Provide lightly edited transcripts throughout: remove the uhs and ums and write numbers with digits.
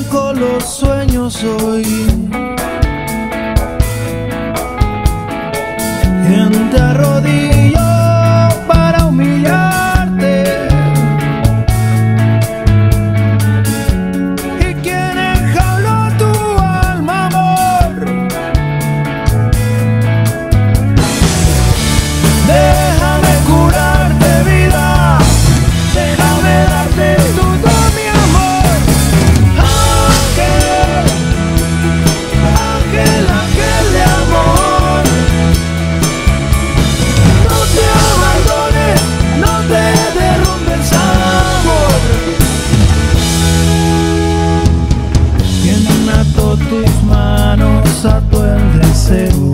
dejo los sueños hoy. ¿Quién te arrodilló para humillarte? ¿Y quién enjauló tu alma, amor? Déjame curarte, vida, déjame darte todo mi amor. Ángel, ángel, ángel de amor. No te abandones, no te derrumbes, amor. Quien ató tus manos, ató el deseo.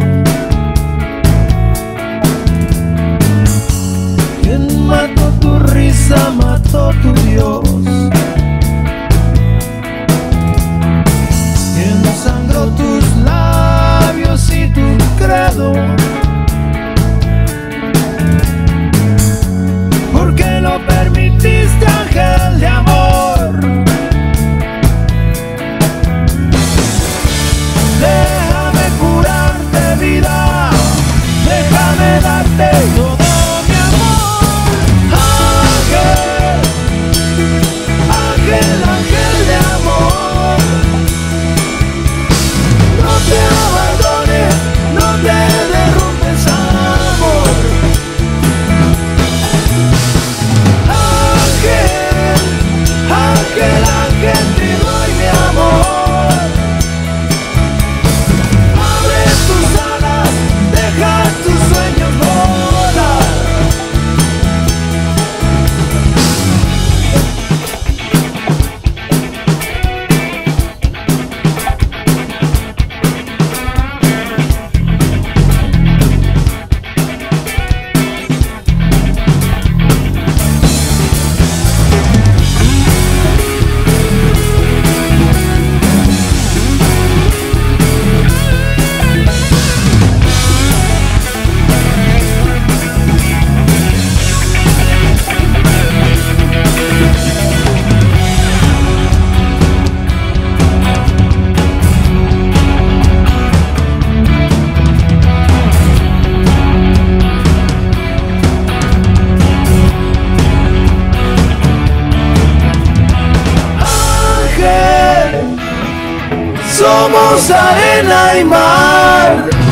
Quien mató tu risa, mató tu Dios. Quien sangró tus labios y tu credo. ¿Por qué lo permitiste, ángel de amor? Déjame curarte, vida, déjame darte todo. Ángel, ángel de amor, no te abandones, no te derrumbes, amor. Ángel, ángel, ángel, te doy mi amor. Abre tus alas, deja tus sueños volar. Somos arena y mar.